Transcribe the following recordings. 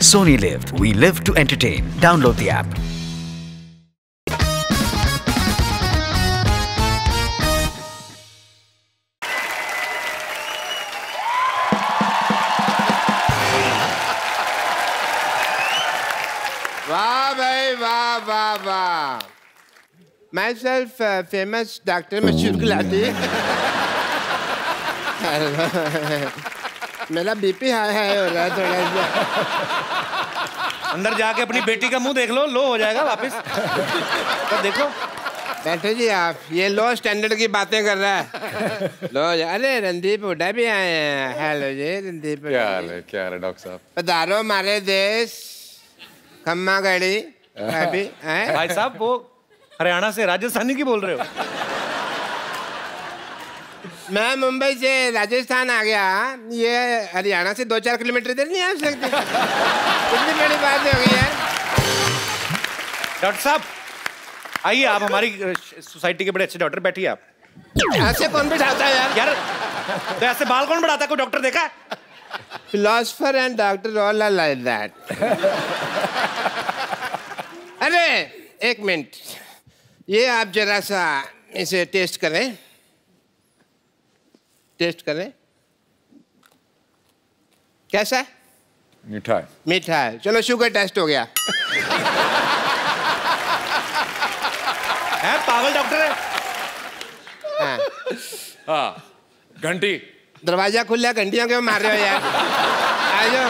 Sony Live. We live to entertain. Download the app. वाह भाई वाह वाह वाह। माई सेल्फ फेमस डॉक्टर मशहूर गुलाटी। मेरा बीपी हाई हाई हो रहा है थोड़ा सा। अंदर जाके अपनी बेटी का मुंह देख लो हो जाएगा वापस। तो देखो बैठो जी आप, ये लो स्टैंडर्ड की बातें कर रहा है। लो अरे रणदीप हुड्डा भी आए हैं। हेलो जी रणदीप। क्या हाल है डॉक्टर साहब? पधारो हमारे देश। खम्मा गड़ी अभी भाई साहब वो हरियाणा से राजस्थानी की बोल रहे हो? मैं मुंबई से राजस्थान आ गया, ये हरियाणा से 2-4 किलोमीटर इधर नहीं आ सकते। कितनी बड़ी बात हो गई है। डॉक्टर साहब आइए, आप हमारी सोसाइटी के बड़े अच्छे डॉक्टर, बैठिए आप। ऐसे कौन बिठाता है यार? तो ऐसे बाल कौन बढ़ाता है? कोई डॉक्टर देखा है? Philosopher and doctor all are like that. अरे एक मिनट, ये आप जरा सा इसे टेस्ट करें। टेस्ट करें, कैसा है? मीठा है। मीठा है, चलो शुगर टेस्ट हो गया। है पागल डॉक्टर है। हाँ घंटी। दरवाजा खुला, घंटियां क्यों मार रहे हो यार? आ जाओ।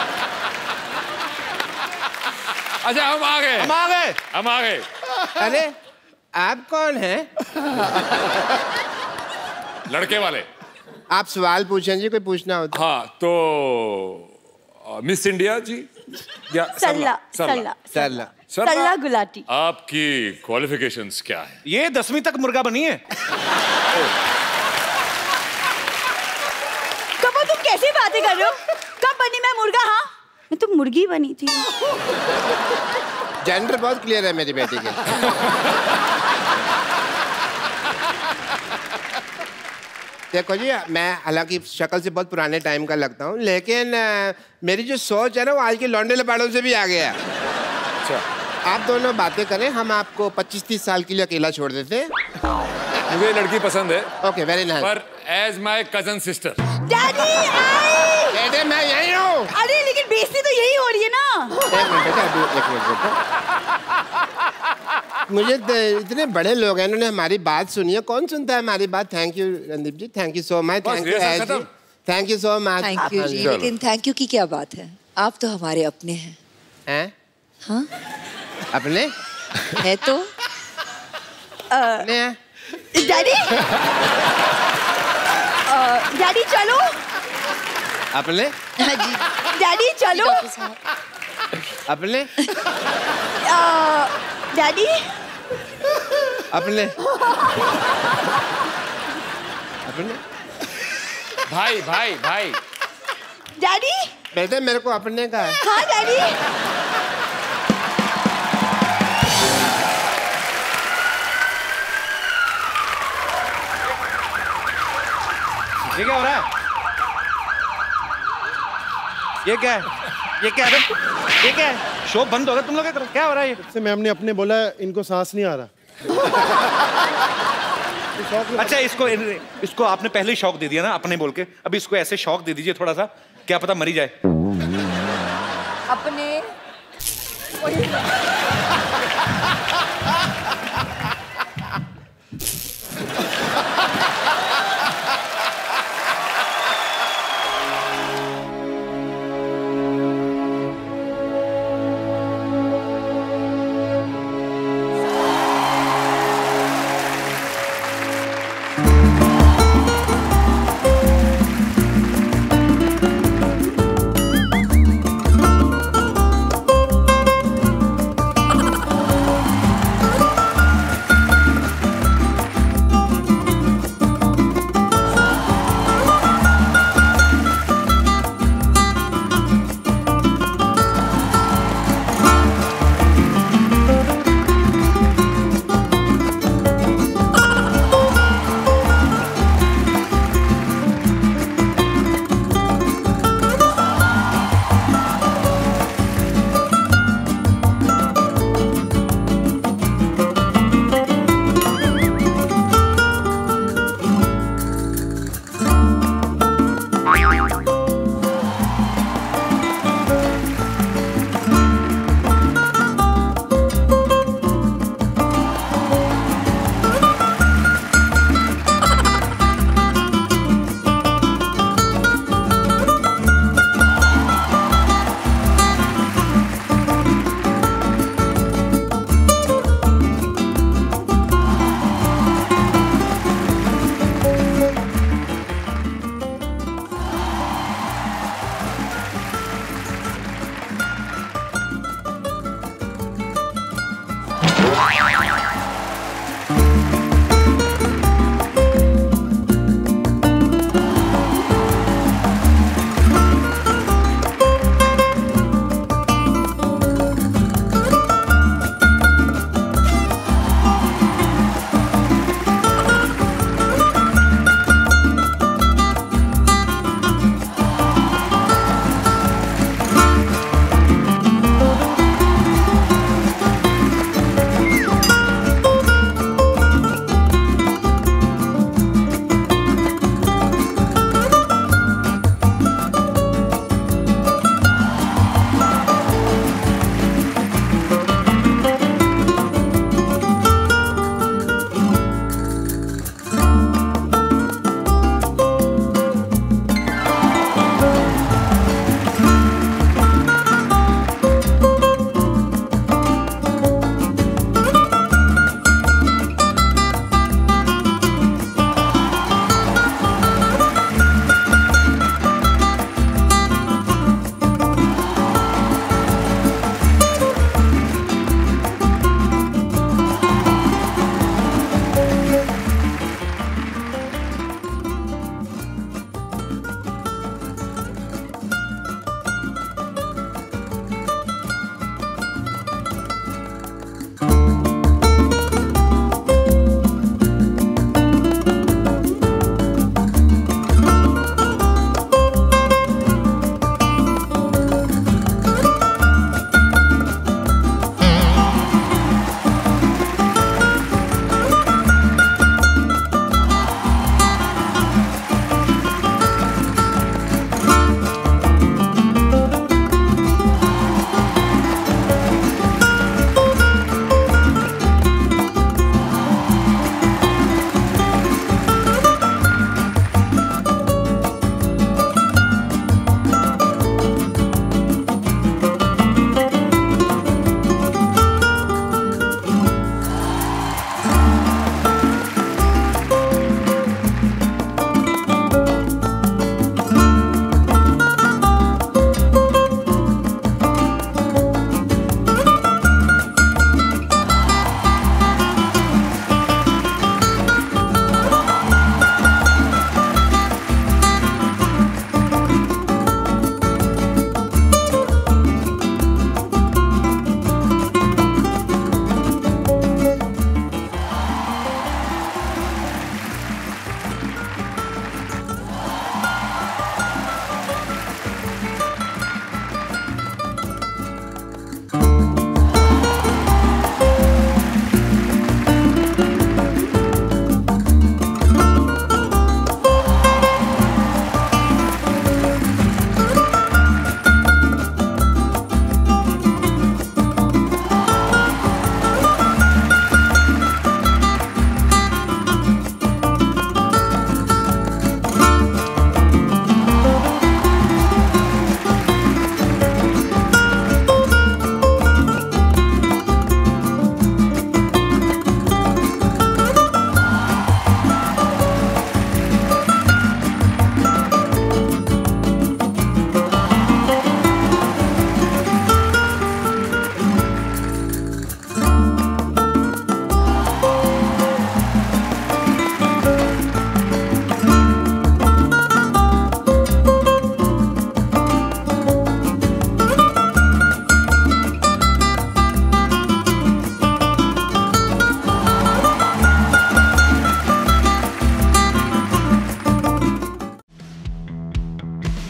अच्छा हम आ गए। अरे आप कौन हैं? लड़के वाले। आप सवाल पूछें जी, कोई पूछना हो तो। हाँ तो मिस इंडिया जी या सल्ला गुलाटी। आपकी क्वालिफिकेशंस क्या है? ये 10वीं तक मुर्गा बनी है। कब तुम कैसी बातें कर रहे हो? कब बनी मैं मुर्गा? हाँ मैं तो मुर्गी बनी थी। जेंडर बहुत क्लियर है मेरी बेटी के। देखो जी, मैं हालांकि शक्ल से बहुत पुराने टाइम का लगता हूँ, लेकिन मेरी जो सोच है ना वो आज के लौंडे लपाड़ों से भी आ गया। अच्छा आप दोनों बातें करें, हम आपको 25-30 साल के लिए अकेला छोड़ देते हैं। मुझे लड़की पसंद है। Okay very nice. पर as my cousin sister. Daddy बेटे मैं यही हूँ। अरे लेकिन बेइज्जती तो यही हो रही है ना। एक मिनट बेटा, एक मिनट बेटा। मुझे इतने बड़े लोग हैं, इन्होंने हमारी बात सुनी है। कौन सुनता है हमारी बात? Thank you Randeep ji, thank you so much. Thank you so much. Thank you ji, लेकिन थैंक यू की क्या बात है? आप तो हमारे अपने हैं। हैं? हाँ अपने है तो अपने हैं। डैडी डैडी चलो। अपने हाँ जी डैडी चलो। अपने डैडी अपने अपने भाई भाई भाई। डैडी बेटे मेरे को अपने का है। हाँ डैडी। ये क्या हो रहा है? ये क्या है? ये क्या है? ये क्या है? शो बंद हो गया, तुम लोग क्या हो रहा है? से मैम ने अपने बोला इनको सांस नहीं आ रहा। अच्छा इसको आपने पहले ही शौक दे दिया ना अपने बोल के, अभी इसको ऐसे शौक दे दीजिए थोड़ा सा, क्या पता मरी जाए। अपने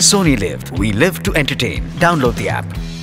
Sony Live. We live to entertain. Download the app.